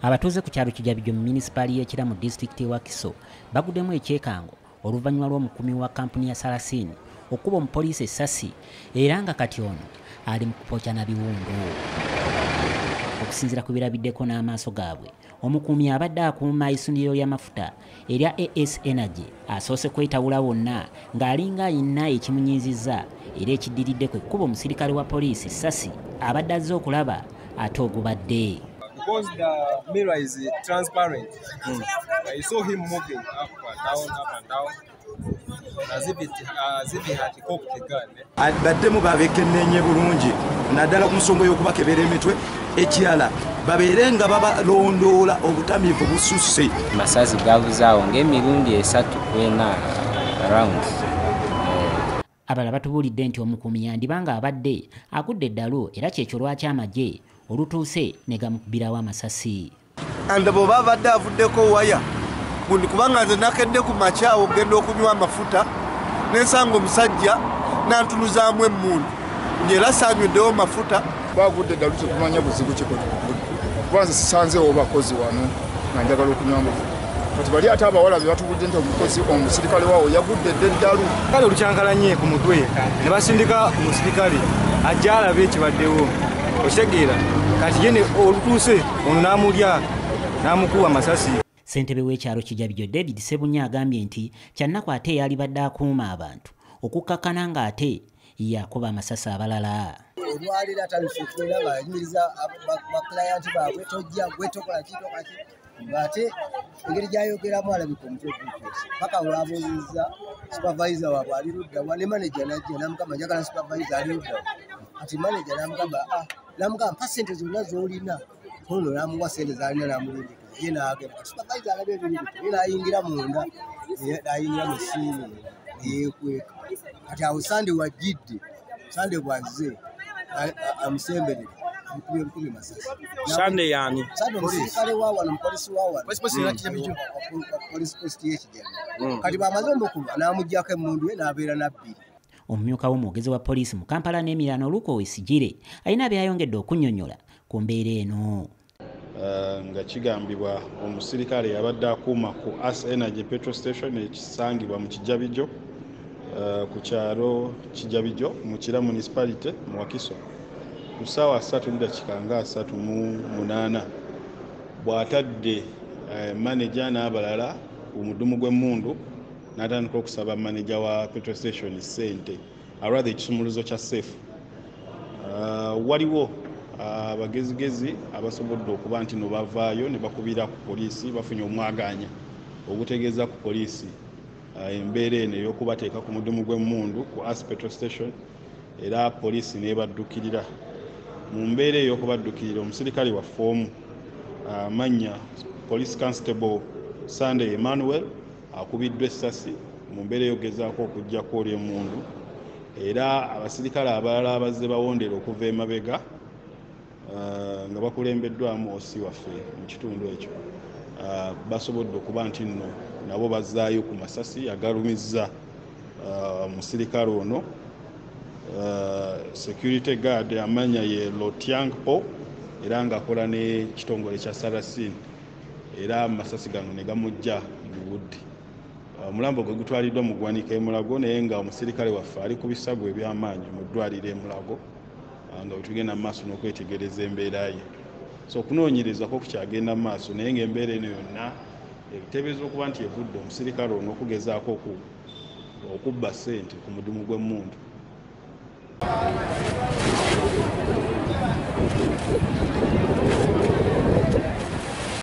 Abatuuze ku kyalo Kijabigyo mu munisipaali y'Ekira mu disitulikiti Wakiso baguddemu ekyekango oluvannyuma lw'omukuumi wa kampuni ya Salasini okuba omupoliisi essasi era nga kati ono ali mu kupookya na biwundu. Okusinziira ku birabiddeko n'amaaso gaabwe, omukuumi abadde akuuma essundiro ly'amafuta erya AS Energy asoose kwetawula wonna ng'alinga ayina ekimunyiizizza era ekiddiridde kwe kuba omusirikale wa poliisi essasi abadde azze okulaba ate ogubadde. Because the mirror is transparent, I saw him moving up and down, as if he had cocked the gun. Baddemu babekenneenye bulungi naddala ku nsonga y'okubakebera emitwe ekirala babeere nga babalondoola obutamiivu bususse. Masasi gabuzaawo ng'emirundi 3 ku 4 around. Abalala batubuulidde nti omukuumi yandibanga abadde agudde eddalu era kyekyo lwaki amagye olutuuse ne gamukubirawo amasasi. Anda bw'oba abadde avuddeko waya gundi kubanga nze nakedde ku makyawo ogenda okunywa amafuta n'ensanga omusajja n'antunuzaamu emmundu ng'era saanyweddewo mafuta. Bagudde eddalu tekumanya buzibu kuba nze sisanzeewo bakozi wano nga njagala okunywa amafuta. Kati bali ate abawala be batubudde nti omukozi omusirikale waawo yagudde eddalu. Kale olukyankalanye ku mutwe ne basindika omusirikale ajja alabe ekibaddewo. Otegeera kati yene olutuuse ono n'amulya n'amukuba amasasi. Ssentebe w'ekyalo Kijabigyo David Sebunya agambye nti kyannaku ate yalibadde akuuma abantu okukkakkana ng'ate yakuba amasasi abalala. Olwalira atalifuukwera ng'ayimiriza bakilayanti baabwe tojja gwe tokola ki ng'ate engeri gy'ayogeramu alabika omutwe gukwese paka lwabuuzizza supervisor waabwe ali luddawa ne manager najja n'amugamba njagala supervisor ali luddawa ati manager n'amugamba mpa ssente zonna z'olina ono n'amuwa ssente z'alina n'amulindika ye n'agenda supervisor alabe ebintu ye n'ayingira munda n'ayingira mu siini yeekweka kati awo sande wajjidde sande bwazze amusemberera amukubye masasi. Sande yani sande omusirikale waawano omupoliisi waawano poliisi posti y'Ekijabigyo kati bamaze omukuba n'amuggyako emmundu ye n'abeera nabbiri. Omumyuka w'omwogezi wa poliisi mu Kampala n'emirano Luko Wesigire alina byayongedde okunnyonnyola ku mbeera eno. Nga kigambibwa omusirikale yabadde akuuma ku AS Energy petrol station ekisangibwa mu Kijabigyo ku kyalo Kijabigyo mu Kira municipality mu Wakiso ku ssaawa 3:38 bw'atadde manager n'abalala omudumu gw'emmundu n'atandika okusaba manager wa petrol station ssente alwadde ekisumuluzo kya seefu. Waliwo abagezigezi abasobodde okuba nti no bavaayo ne bakubira ku poliisi bafunye omwaganya ogutegeeza ku poliisi embeera eno ey'okubateeka ku mudumu gw'emmundu ku AS petrol station era poliisi n'ebaddukirira. Mu mbeera ey'okubaddukirira omusirikale waffe omu amannya police constable Sunday Emmanuel akubiddwa essasi mu mbeera ey'ogezaako okuggyako oli emmundu era abasirikale abalala abazze bawondera okuva emabega nga bakulembeddwamu osi waffe mu kitundu ekyo basobodde okuba nti nno nabo bazzaayo ku masasi agalumizza omusirikale ono security guard amanya ye Lotiang Paul era ng'akola n'ekitongole kya Salasini era amasasi gano ne gamujja mu budde. Omulambo gwe gutwaliddwa mu ggwanika e Mulago naye nga omusirikale waffe ali ku bisago eby'amaanyi mu ddwaliro e Mulago nga bwetugenda mu maaso n'okwetegereza embeera ye. So okunoonyereza ko kukyagenda mu maaso naye ng'embeera eno yonna ebiteebereza okuba nti evudde omusirikale ono okugezaako okubba ssente ku mudumu gw'emmundu.